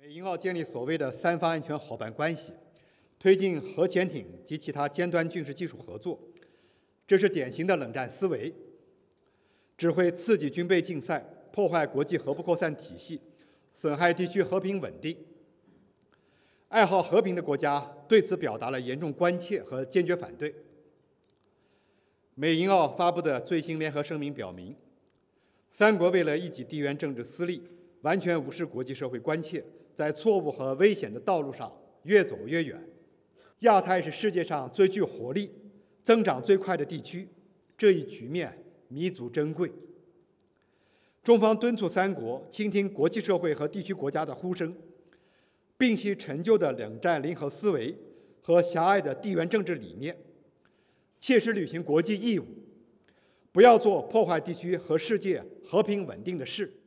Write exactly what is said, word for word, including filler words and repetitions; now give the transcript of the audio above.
美英澳建立所谓的三方安全伙伴关系，推进核潜艇及其他尖端军事技术合作，这是典型的冷战思维，只会刺激军备竞赛，破坏国际核不扩散体系，损害地区和平稳定。爱好和平的国家对此表达了严重关切和坚决反对。美英澳发布的最新联合声明表明，三国为了一己地缘政治私利，完全无视国际社会关切，在错误和危险的道路上越走越远。亚太是世界上最具活力、增长最快的地区，这一局面弥足珍贵。中方敦促三国倾听国际社会和地区国家的呼声，摒弃陈旧的冷战零和思维和狭隘的地缘政治理念，切实履行国际义务，不要做破坏地区和世界和平稳定的事。